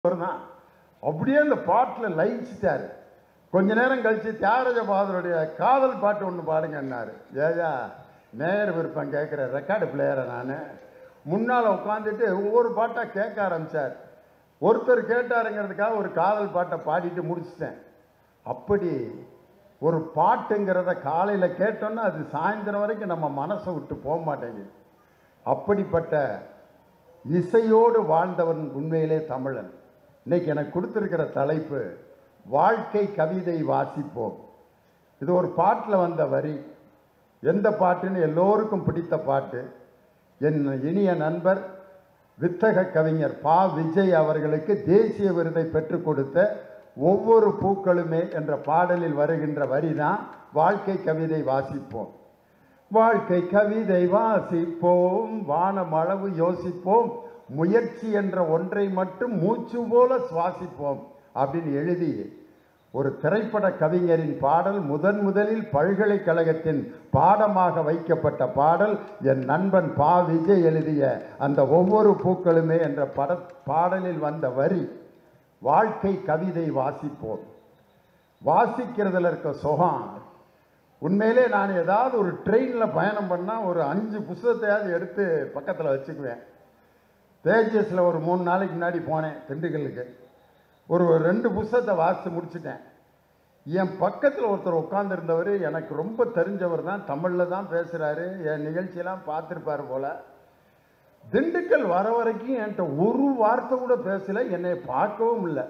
தான் அப்படியே அந்த பாட்டில் லயிச்சிட்டாரு. கொஞ்ச நேரம் கழிச்சு தியாகராஜ பாதருடைய காதல் பாட்டு ஒன்று பாடுங்கன்னாரு. ஏயா நேயர் விருப்பம் கேட்குற ரெக்கார்டு பிளேயரை நான் முன்னால் உட்காந்துட்டு ஒவ்வொரு பாட்டாக கேட்க ஆரம்பித்தார். ஒருத்தர் கேட்டாருங்கிறதுக்காக ஒரு காதல் பாட்டை பாடிட்டு முடிச்சிட்டேன். அப்படி ஒரு பாட்டுங்கிறத காலையில் கேட்டோன்னா அது சாயந்தரம் வரைக்கும் நம்ம மனசை விட்டு போக மாட்டேங்குது. அப்படிப்பட்ட இசையோடு வாழ்ந்தவன் உண்மையிலே தமிழன். இன்னைக்கு எனக்கு கொடுத்துருக்கிற தலைப்பு வாழ்க்கை கவிதை வாசிப்போம். இது ஒரு பாட்டில் வந்த வரி. எந்த பாட்டுன்னு எல்லோருக்கும் பிடித்த பாட்டு. என் இனிய நண்பர் வித்தக கவிஞர் பா. விஜய் அவர்களுக்கு தேசிய விருதை பெற்றுக் கொடுத்த ஒவ்வொரு பூக்களுமே என்ற பாடலில் வருகின்ற வரி தான் வாழ்க்கை கவிதை வாசிப்போம். வாழ்க்கை கவிதை வாசிப்போம், வானமளவு யோசிப்போம், முயற்சி என்ற ஒன்றை மட்டும் மூச்சு போல சுவாசிப்போம் அப்படின்னு எழுதி ஒரு திரைப்பட கவிஞரின் பாடல் முதலில் பல்கலைக்கழகத்தின் பாடமாக வைக்கப்பட்ட பாடல். என் நண்பன் பா. விஜய் எழுதிய அந்த ஒவ்வொரு பூக்களுமே என்ற பாடலில் வந்த வரி வாழ்க்கை கவிதை வாசிப்போம். வாசிக்கிறதுல இருக்க சுகம் உண்மையிலே நான் ஏதாவது ஒரு ட்ரெயினில் பயணம் பண்ணால் ஒரு 5 புத்தகத்தையாவது எடுத்து பக்கத்தில் வச்சுக்குவேன். தேஜஸில் ஒரு 3 நாளைக்கு முன்னாடி போனேன் திண்டுக்கல்லுக்கு. ஒரு 2 புத்தகத்தை வாசித்து முடிச்சுட்டேன். என் பக்கத்தில் ஒருத்தர் உட்காந்துருந்தவர் எனக்கு ரொம்ப தெரிஞ்சவர் தான், தமிழில் தான் பேசுகிறாரு, என் நிகழ்ச்சியெல்லாம் பார்த்துருப்பார் போல். திண்டுக்கல் வர வரைக்கும் என்கிட்ட ஒரு வார்த்தை கூட பேசலை, என்னை பார்க்கவும் இல்லை.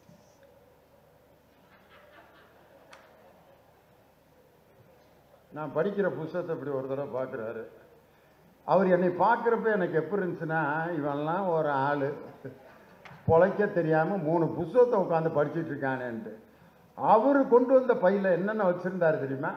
நான் படிக்கிற புத்தகத்தை இப்படி ஒரு தடவை பார்க்குறாரு. அவர் என்னை பார்க்குறப்ப எனக்கு எப்படி இருந்துச்சுன்னா, இவன்லாம் ஒரு ஆள் பொழைக்க தெரியாமல் 3 புத்தகத்தை உட்காந்து படிச்சுட்டு இருக்கானேன்ட்டு. அவர் கொண்டு வந்த பையில் என்னென்ன வச்சுருந்தாரு தெரியுமா?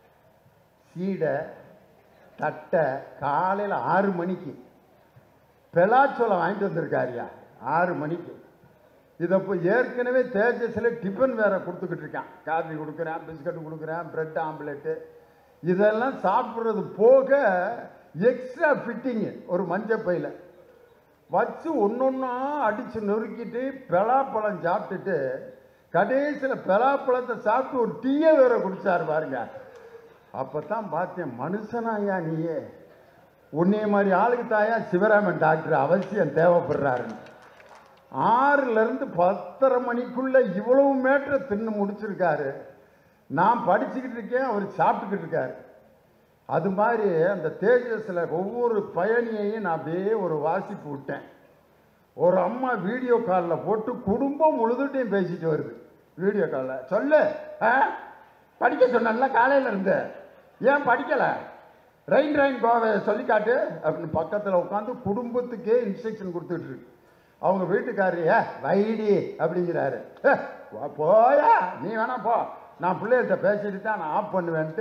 சீடை, தட்டை. காலையில் 6 மணிக்கு பெலாச்சோளம் வாங்கிட்டு வந்திருக்காருயா. 6 மணிக்கு. இதை இப்போ ஏற்கனவே தேஜஸில் டிஃபன் வேற கொடுத்துக்கிட்டு இருக்கான். காஃபி கொடுக்குறேன், பிஸ்கட் கொடுக்குறேன், பிரெட் ஆம்லெட்டு, இதெல்லாம் சாப்பிட்றது போக எக்ஸ்ட்ரா ஃபிட்டிங்கு ஒரு மஞ்சள் பையில் வச்சு ஒன்றா அடித்து நொறுக்கிட்டு பலாப்பழம் சாப்பிட்டுட்டு கடைசியில் பலாப்பழத்தை சாப்பிட்டு ஒரு டீயை வேற குடிச்சார் பாருங்க. அப்போ தான் பார்த்தேன், மனுஷனாயா நீயே? உன்னைய மாதிரி ஆளுக்கு தாயா சிவராமன் டாக்டர் அவசியம் தேவைப்படுறாருன்னு. 6லேருந்து 10:30 மணிக்குள்ளே இவ்வளவு மேட்டரை தின்னு முடிச்சிருக்காரு. நான் படிச்சுக்கிட்டு இருக்கேன், அவர் சாப்பிட்டுக்கிட்டு இருக்காரு. அது மாதிரி அந்த தேஜஸில் ஒவ்வொரு பயணியையும் நான் அப்படியே ஒரு வாசிப்பு விட்டேன். ஒரு அம்மா வீடியோ காலில் போட்டு குடும்பம் முழுதுட்டையும் பேசிட்டு வருது. வீடியோ காலில் சொல்லு, படிக்க சொன்னல காலையில் இருந்து, ஏன் படிக்கலை? ரெயின் கோவை சொல்லிக்காட்டு அப்படின்னு பக்கத்தில் உட்காந்து குடும்பத்துக்கே இன்ஸ்ட்ரக்ஷன் கொடுத்துட்டு இருக்கு. அவங்க வீட்டுக்காரரிய வைடி அப்படிங்கிறாரு. போயா நீ வேணா போ, நான் பிள்ளைகள்கிட்ட பேசிட்டு தான் நான் ஆஃப் பண்ணுவேன்ட்டு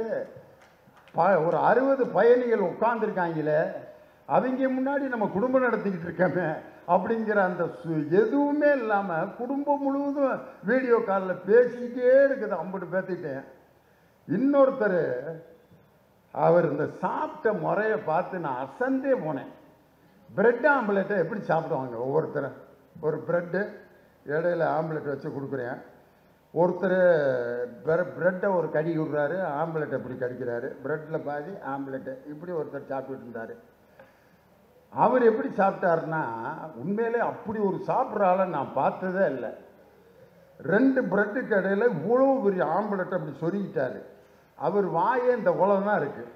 ஒரு 60 பயணிகள் உட்காந்துருக்காங்களே, அவங்க முன்னாடி நம்ம குடும்பம் நடத்திக்கிட்டு இருக்கோமே அப்படிங்கிற அந்த எதுவுமே இல்லாமல் குடும்பம் முழுவதும் வீடியோ காலில் பேசிக்கிட்டே இருக்குது. அம்பிட்டு பேத்திட்டேன். இன்னொருத்தர் அவர் இந்த சாப்பிட்ட முறையை பார்த்து நான் அசந்தே போனேன். பிரெட் ஆம்லெட்டை எப்படி சாப்பிடுவாங்க ஒவ்வொருத்தரும்? ஒரு பிரெட்டு இடையில ஆம்லெட் வச்சு கொடுக்குறேன். ஒருத்தர் பிரெட்டை ஒரு கடி விடுறாரு, ஆம்லெட்டை இப்படி கடிக்கிறாரு, பிரெட்டில் பாதி ஆம்லெட்டு இப்படி ஒருத்தர் சாப்பிட்டுட்டு இருந்தார். அவர் எப்படி சாப்பிட்டாருன்னா, உண்மையிலே அப்படி ஒரு சாப்பிட்ற ஆளை நான் பார்த்ததே இல்லை. 2 பிரெட்டுக்கு இடையில இவ்வளோ பெரிய ஆம்லெட்டை அப்படி சொருகிட்டார். அவர் வாயே இந்த உலகம் தான் இருக்குது.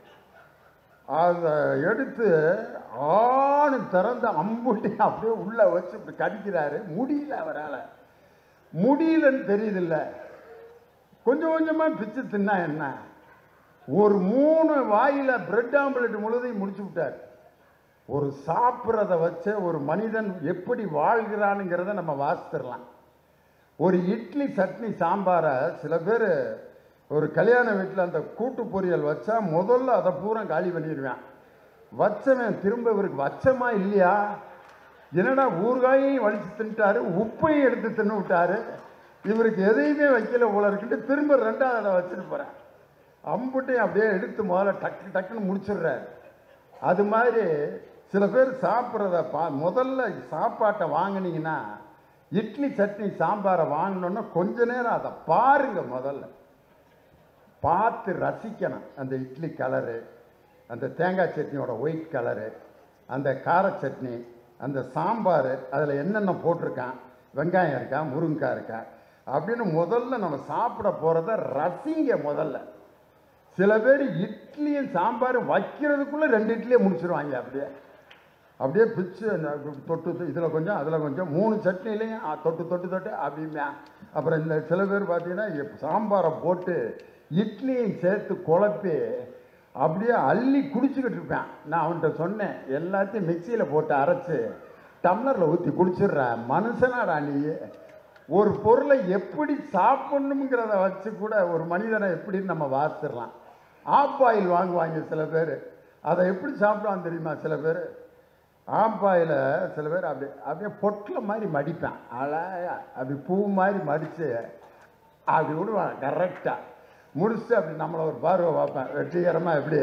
அதை எடுத்து ஆணு திறந்து அம்புட்டி அப்படியே உள்ளே வச்சு இப்படி கடிக்கிறாரு. முடியல, அவரால் முடியலன்னு தெரியுதில்ல. கொஞ்சம் கொஞ்சமாக பிச்சு தின்னா என்ன? ஒரு 3 வாயில் பிரெட் ஆம்லெட் முழுதையும் முடிச்சு விட்டார். ஒரு சாப்பிட்றத வச்ச ஒரு மனிதன் எப்படி வாழ்கிறானுங்கிறத நம்ம வாசித்திடலாம். ஒரு இட்லி சட்னி சாம்பாரை சில பேர் ஒரு கல்யாண வீட்டில் அந்த கூட்டு பொரியல் வச்சா முதல்ல அதை பூரா காலி பண்ணிடுவேன். வச்சவன் திரும்ப இவருக்கு வச்சமா இல்லையா, என்னடா ஊறுகாயையும் வலிச்சு தின்ட்டாரு, உப்பையும் எடுத்து தின்னு விட்டாரு, இவருக்கு எதையுமே வைக்கல போல இருக்குட்டு திரும்ப 2வது அதை வச்சுட்டு போகிறேன். அம்புட்டையும் அப்படியே எடுத்து முதல்ல டக்குன்னு முடிச்சிடுறாரு. அது மாதிரி சில பேர் சாப்பிட்றத முதல்ல சாப்பாட்டை வாங்கினீங்கன்னா இட்லி சட்னி சாம்பாரை வாங்கினோன்னா கொஞ்ச நேரம் அதை பாருங்க, முதல்ல பார்த்து ரசிக்கணும். அந்த இட்லி கலரு, அந்த தேங்காய் சட்னியோட ஒயிட் கலரு, அந்த கார சட்னி, அந்த சாம்பார், அதில் என்னென்ன போட்டிருக்கான், வெங்காயம் இருக்கா, முருங்கைக்காய் இருக்கா அப்படின்னு முதல்ல நம்ம சாப்பிட போகிறத ரசிங்க முதல்ல. சில பேர் இட்லியும் சாம்பாரும் வைக்கிறதுக்குள்ளே 2 இட்லியை முடிச்சிருவாங்க. அப்படியே பிச்சு தொட்டு இதில் கொஞ்சம் அதில் கொஞ்சம் 3 சட்னிலையும் தொட்டு தொட்டு தொட்டு அப்படின்னா. அப்புறம் இந்த சில பேர் பார்த்தீங்கன்னா சாம்பாரை போட்டு இட்லியும் சேர்த்து குழப்பி அப்படியே அள்ளி குடிச்சுக்கிட்டு இருப்பேன். நான் அவன்கிட்ட சொன்னேன், எல்லாத்தையும் மிக்சியில் போட்டு அரைச்சி டம்ளரில் ஊற்றி குடிச்சிடுற மனுஷனாடா நீ. ஒரு பொருளை எப்படி சாப்பிடணுங்கிறத வச்சு கூட ஒரு மனிதனை எப்படின்னு நம்ம வாசிடலாம். ஆப்பாயில் வாங்குவாங்க சில பேர், அதை எப்படி சாப்பிடுவான்னு தெரியுமா? சில பேர் ஆப்பாயில் சில பேர் அப்படியே பொட்டில் மாதிரி மடிப்பேன், அழகா அப்படி பூ மாதிரி மடித்து அப்படி விடுவான். கரெக்டாக முடிச்சுட்டு அப்படி நம்மளை ஒரு பார்வை பார்ப்பேன், வெற்றிகரமாக எப்படி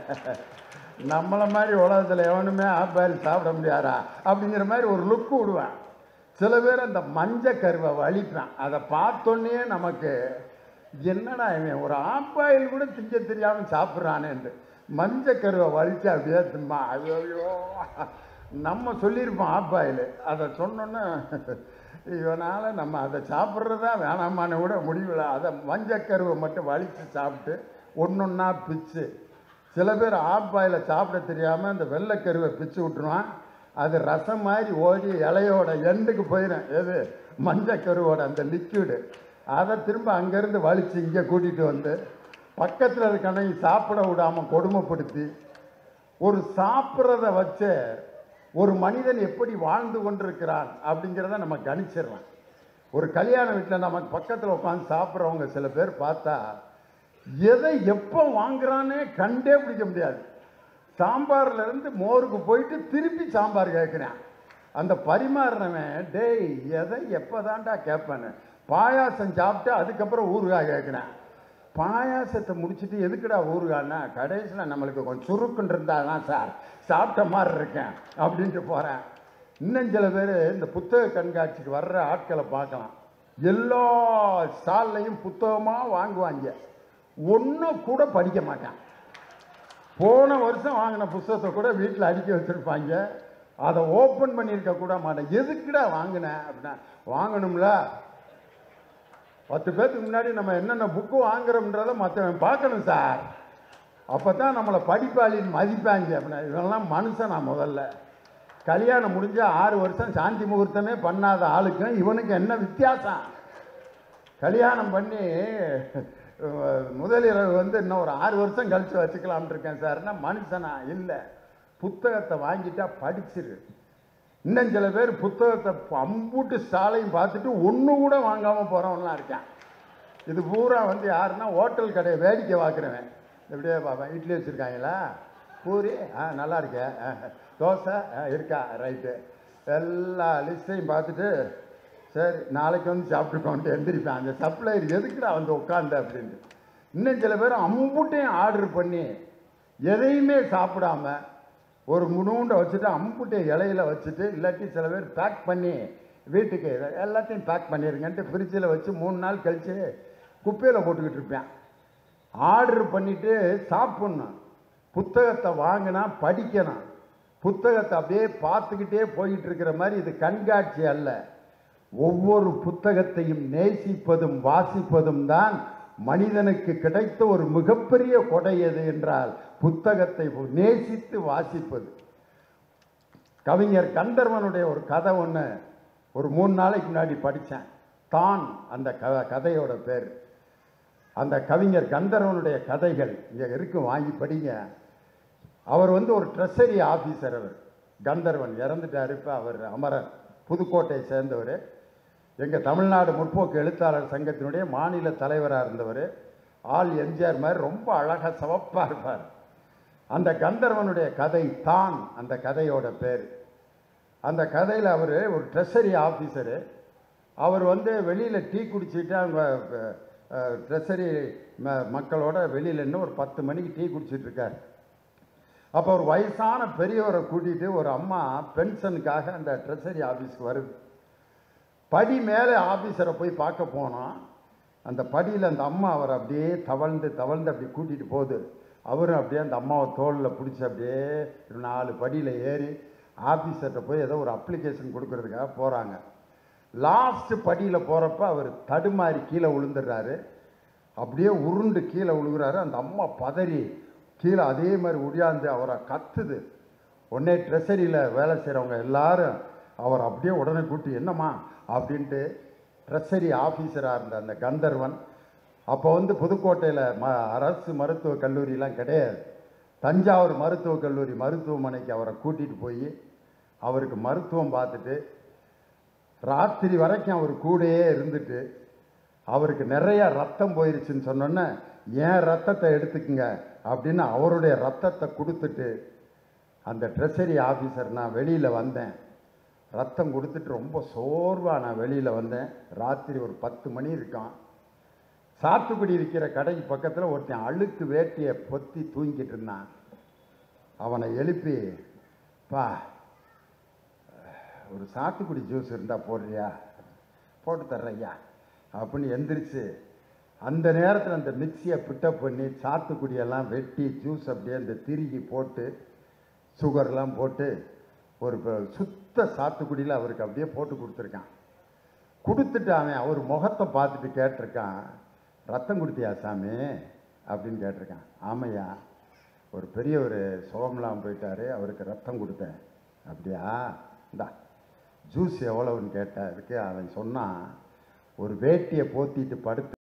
நம்மளை மாதிரி உலகத்தில் எவனுமே ஆப்பாயில் சாப்பிட முடியாதா அப்படிங்கிற மாதிரி ஒரு லுக்கு விடுவேன். சில பேர் அந்த மஞ்சள் கருவை வலிப்பேன். அதை பார்த்தோன்னே நமக்கு என்னடா இவன் ஒரு ஆப்பாயில் கூட திங்க தெரியாமல் சாப்பிட்றானேன்ட்டு மஞ்சள் கருவை வலிச்சு அப்படியே திம்மா. ஐயோ, நம்ம சொல்லியிருப்போம் ஆப்பாயில், அதை சொன்னோன்னே இவனால் நம்ம அதை சாப்பிட்றதா வேணாமான்னு கூட முடியல. அதை மஞ்சக்கருவை மட்டும் வலித்து சாப்பிட்டு ஒன்றொன்னா பிச்சு. சில பேர் ஆப்பாயில் சாப்பிட தெரியாமல் அந்த வெள்ளைக்கருவை பிச்சு விட்டுருவான். அது ரசம் மாதிரி ஓடி இலையோட எண்டுக்கு போயிடும். எது? மஞ்சக்கருவோட அந்த லிக்விடு. அதை திரும்ப அங்கேருந்து வலித்து இங்கே கூட்டிகிட்டு வந்து பக்கத்தில் இருக்கனை சாப்பிட விடாமல் கொடுமைப்படுத்தி ஒரு சாப்பிட்றத வச்சு ஒரு மனிதன் எப்படி வாழ்ந்து கொண்டிருக்கிறான் அப்படிங்கிறத நம்ம கணிச்சிடலாம். ஒரு கல்யாண வீட்டில் நமக்கு பக்கத்தில் உட்காந்து சாப்பிட்றவங்க சில பேர் பார்த்தா எதை எப்போ வாங்குறானே கண்டே பிடிக்க முடியாது. சாம்பார்லேருந்து மோருக்கு போயிட்டு திருப்பி சாம்பார் கேட்குறேன். அந்த பரிமாறினவன் டேய் எதை எப்போ தான்டா கேட்பேன்னு பாயாசம் சாப்பிட்டு அதுக்கப்புறம் ஊறுகாய் கேட்குறேன். பாயாசத்தை முடிச்சுட்டு எதுக்குடா ஊறுகான்னா கடைசியில் நம்மளுக்கு கொஞ்சம் சுருக்குன்னு இருந்தால் தான் சார் சாப்பிட்ட மாதிரி இருக்கேன் அப்படின்ட்டு போகிறேன். இன்னும் சில பேர் இந்த புத்தக கண்காட்சிக்கு வர்ற ஆட்களை பார்க்கலாம். எல்லா ஸ்டால்லையும் புத்தகமாக வாங்குவாங்க, ஒன்றும் கூட படிக்க மாட்டான். போன வருஷம் வாங்கின புத்தகத்தை கூட வீட்டில் அடுக்கி வச்சுருப்பாங்க, அதை ஓப்பன் பண்ணியிருக்க கூட மாட்டேன். எதுக்குடா வாங்கினேன் அப்படின்னா, வாங்கணும்ல 10 பேர்த்துக்கு முன்னாடி நம்ம என்னென்ன புக்கு வாங்குறோம்ன்றதை மற்றவன் பார்க்கணும் சார், அப்போ தான் நம்மளை படிப்பாளின்னு மதிப்பாங்க அப்படின்னா. இதெல்லாம் மனுஷனா? முதல்ல கல்யாணம் முடிஞ்ச 6 வருஷம் சாந்தி முகூர்த்தமே பண்ணாத ஆளுக்கும் இவனுக்கு என்ன வித்தியாசம்? கல்யாணம் பண்ணி முதலிரவு இன்னும் ஒரு 6 வருஷம் கழித்து வச்சுக்கலாம்னு இருக்கேன் சார்னா மனுஷனா? இல்லை. புத்தகத்தை வாங்கிட்டா படிச்சிரு. இன்னும் சில பேர் புத்தகத்தை அம்பூட்டு ஸ்டாலையும் பார்த்துட்டு ஒன்று கூட வாங்காமல் போகிறவன்லாம் இருக்கேன். இது பூரா யாருன்னா ஹோட்டல் கடையை வேடிக்கை பார்க்குறவன். எப்படியே பார்ப்பேன், இட்லி வச்சுருக்காங்களா, பூரி நல்லா இருக்கே, தோசை இருக்கா, ரைட்டு, எல்லா லிஸ்ட்டையும் பார்த்துட்டு சரி நாளைக்கு சாப்பிட்டுக்கோன்ட்டு எந்திரிப்பேன். அந்த சப்ளையர் எதுக்குடா உட்காந்து அப்படின்ட்டு. இன்னும் சில பேர் அம்புட்டையும் ஆர்டர் பண்ணி எதையுமே சாப்பிடாம ஒரு முனூண்டை வச்சுட்டு அம்புட்டை இலையில வச்சுட்டு, இல்லாட்டி சில பேர் பேக் பண்ணி வீட்டுக்கு எல்லாத்தையும் பேக் பண்ணிடுங்கன்ட்டு ஃப்ரிட்ஜில் வச்சு 3 நாள் கழித்து குப்பையில் போட்டுக்கிட்டு இருப்பேன். ஆர்டர் பண்ணிவிட்டு சாப்பிட்ணும். புத்தகத்தை வாங்கினா படிக்கணும். புத்தகத்தை அப்படியே பார்த்துக்கிட்டே போயிட்டு இருக்கிற மாதிரி இது கண்காட்சி அல்ல. ஒவ்வொரு புத்தகத்தையும் நேசிப்பதும் வாசிப்பதும் தான் மனிதனுக்கு கிடைத்த ஒரு மிகப்பெரிய கொடை. எது என்றால் புத்தகத்தை நேசித்து வாசிப்பது. கவிஞர் கந்தர்வனுடைய ஒரு கதை ஒன்று ஒரு 3 நாளைக்கு முன்னாடி படித்தேன். தான் அந்த கதையோட பேர். அந்த கவிஞர் கந்தர்வனுடைய கதைகள் இங்கே இருக்கும், வாங்கி படிங்க. அவர் ஒரு ட்ரெஷரி ஆஃபீஸர். அவர் கந்தர்வன் இறந்துட்டார். இப்போ அவர் அமரர், புதுக்கோட்டையை சேர்ந்தவர். எங்கள் தமிழ்நாடு முற்போக்கு எழுத்தாளர் சங்கத்தினுடைய மாநில தலைவராக இருந்தவர். ஆள் எம்ஜிஆர் மாதிரி ரொம்ப அழகாக சிவப்பாக இருப்பார். அந்த கந்தர்வனுடைய கதை தான் அந்த கதையோட பேர். அந்த கதையில் அவர் ஒரு ட்ரெஷரி ஆஃபீஸரு. அவர் வெளியில் டீ குடிச்சிட்டு அவங்க ட்ரெஷரி மக்களோட வெளியில் இன்னும் ஒரு 10 மணிக்கு டீ குடிச்சிட்டு இருக்கார். அப்போ ஒரு வயசான பெரியவரை கூட்டிகிட்டு ஒரு அம்மா பென்ஷனுக்காக அந்த ட்ரெஷரி ஆஃபீஸ்க்கு வருது. படி மேலே ஆஃபீஸரை போய் பார்க்க போனோம். அந்த படியில் அந்த அம்மா அவரை அப்படியே தவழ்ந்து அப்படி கூட்டிகிட்டு போகுது. அவரும் அப்படியே அந்த அம்மாவை தோளில் பிடிச்சி அப்படியே 4 படியில் ஏறி ஆஃபீஸர்கிட்ட போய் ஏதோ ஒரு அப்ளிகேஷன் கொடுக்கறதுக்காக போகிறாங்க. லாஸ்ட்டு படியில் போகிறப்ப அவர் தடுமாறி கீழே விழுந்துடுறாரு. அப்படியே உருண்டு கீழே விழுகிறாரு. அந்த அம்மா பதறி கீழே அதே மாதிரி உடையாந்து அவரை கத்துது. உடனே ட்ரெஸரியில் வேலை செய்கிறவங்க எல்லாரும் அவர் அப்படியே உடனே கூட்டி என்னம்மா அப்படின்ட்டு ட்ரெஸரி ஆஃபீஸராக இருந்த அந்த கந்தர்வன், அப்போ புதுக்கோட்டையில் அரசு மருத்துவக் கல்லூரியெலாம் கிடையாது, தஞ்சாவூர் மருத்துவக் கல்லூரி மருத்துவமனைக்கு அவரை கூட்டிகிட்டு போய் அவருக்கு மருத்துவம் பார்த்துட்டு ராத்திரி வரைக்கும் அவர் கூடயே இருந்துட்டு அவருக்கு நிறைய ரத்தம் போயிருச்சுன்னு சொன்னோன்னே ஏன் ரத்தத்தை எடுத்துக்குங்க அப்படின்னு அவருடைய ரத்தத்தை கொடுத்துட்டு அந்த ட்ரெஸரி ஆஃபீஸர் நான் வெளியில் வந்தேன், ரத்தம் கொடுத்துட்டு ரொம்ப சோர்வாக நான் வெளியில் வந்தேன். ராத்திரி ஒரு 10 மணி இருக்கான். சாத்துக்குடி விற்கிற கடைக்கு பக்கத்தில் ஒருத்தன் அழுக்கு வேட்டியை பொத்தி தூங்கிட்டு இருந்தான். அவனை எழுப்பி பா ஒரு சாத்துக்குடி ஜூஸ் இருந்தால் போடுறியா, போட்டு தர்றையா அப்படின்னு எந்திரிச்சு அந்த நேரத்தில் அந்த மிக்சியை பிட்டப் பண்ணி சாத்துக்குடியெல்லாம் வெட்டி ஜூஸ் அப்படியே அந்த திருகி போட்டு சுகர்லாம் போட்டு ஒரு சுத்த சாத்துக்குடியில் அவருக்கு அப்படியே போட்டு கொடுத்துருக்கான். கொடுத்துட்டு அவன் அவர் முகத்தை பார்த்துட்டு கேட்டிருக்கான், ரத்தம் கொடுத்தியா சாமி அப்படின்னு கேட்டிருக்கான். ஆமையா, ஒரு பெரிய ஒரு சோகம்லாம் போயிட்டாரு, அவருக்கு ரத்தம் கொடுத்தேன். அப்படியா, இந்தா ஜூஸ் எவ்வளவுன்னு கேட்டேன். அதுக்கு அவன் சொன்னான், ஒரு வேட்டியை போத்திட்டு படுத்து